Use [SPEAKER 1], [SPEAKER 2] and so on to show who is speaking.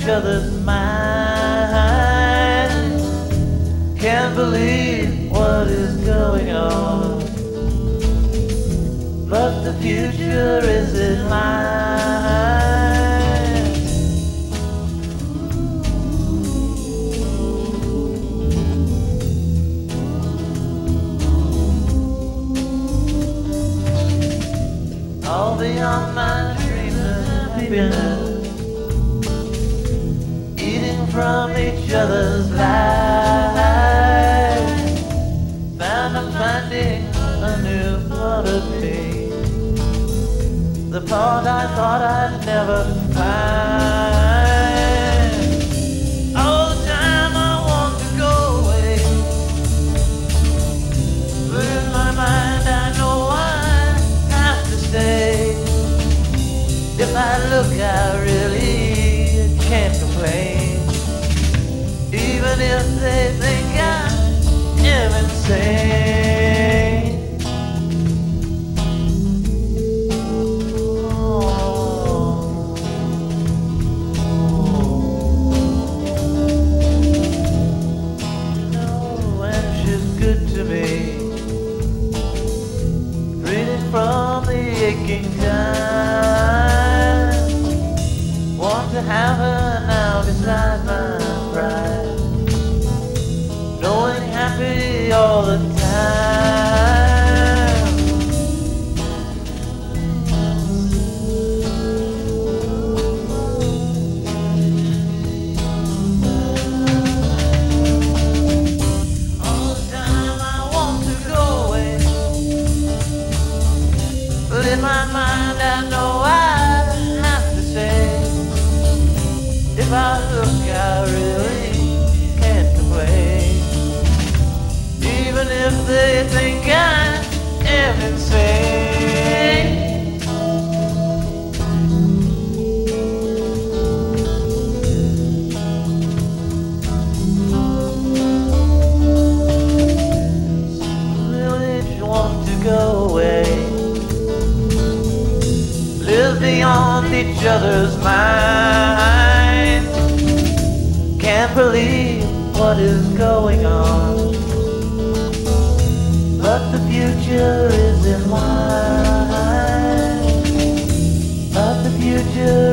[SPEAKER 1] each other's minds. Can't believe what is going on, but the future is in line. All beyond my dreams of happiness, eating from each other's lives. Found I'm finding a new part of me, the part I thought I'd never find. All the time I want to go away, but in my mind I know I have to stay. If I look, I really can't complain, even if they think I am insane. From the aching time, want to have her now beside my pride, knowing happy all the time. All the time I want to go away, but in my mind I know I have to say, if I look I really can't complain, even if they think I am insane. Village want to go away, live beyond each other's minds. Can't believe what is going on, but the future is in line. But the future